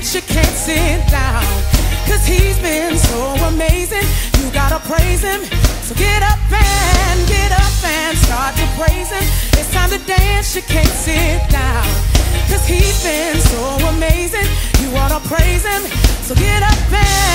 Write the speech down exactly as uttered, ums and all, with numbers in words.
dance, you can't sit down, 'cause he's been so amazing. You gotta praise him. So get up and get up and start to praise him. It's time to dance, you can't sit down, 'cause he's been so amazing. You wanna praise him. So get up and